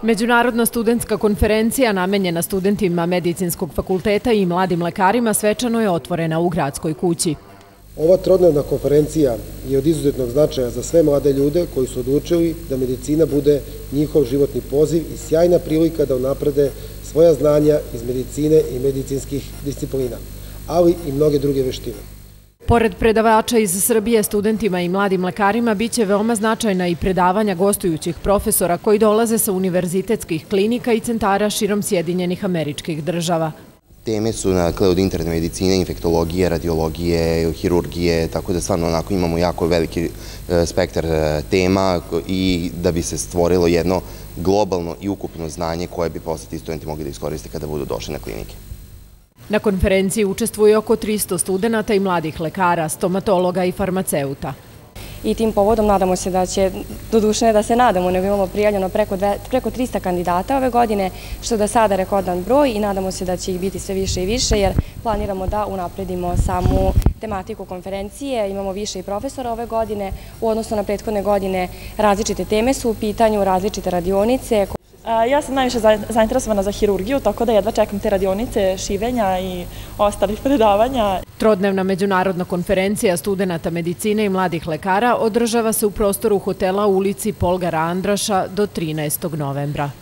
Međunarodna studentska konferencija namenjena studentima Medicinskog fakulteta i mladim lekarima svečano je otvorena u Gradskoj kući. Ova trodnevna konferencija je od izuzetnog značaja za sve mlade ljude koji su odlučili da medicina bude njihov životni poziv i sjajna prilika da unaprede svoja znanja iz medicine i medicinskih disciplina, ali i mnoge druge veštine. Pored predavača iz Srbije, studentima i mladim lekarima biće veoma značajna i predavanja gostujućih profesora koji dolaze sa univerzitetskih klinika i centara širom Sjedinjenih Američkih Država. Teme su od interne medicine, infektologije, radiologije, hirurgije, tako da stvarno imamo jako veliki spektar tema i da bi se stvorilo jedno globalno i ukupno znanje koje bi posle ti studenti mogli da iskoriste kada budu došli na klinike. Na konferenciji učestvuje oko 300 studenata i mladih lekara, stomatologa i farmaceuta. I tim povodom nadamo se da će, doduše ne da se nadamo, nego imamo prijavljeno preko 300 kandidata ove godine, što do sada rekordan broj i nadamo se da će ih biti sve više i više jer planiramo da unapredimo samu tematiku konferencije. Imamo više i profesora ove godine, u odnosu na prethodne godine različite teme su u pitanju, različite radionice. Ja sam najviše zainteresovana za hirurgiju, tako da jedva čekam te radionice, šivenja i ostalih predavanja. Trodnevna međunarodna konferencija studenata medicine i mladih lekara održava se u prostoru hotela u ulici Polgara Andraša do 13. novembra.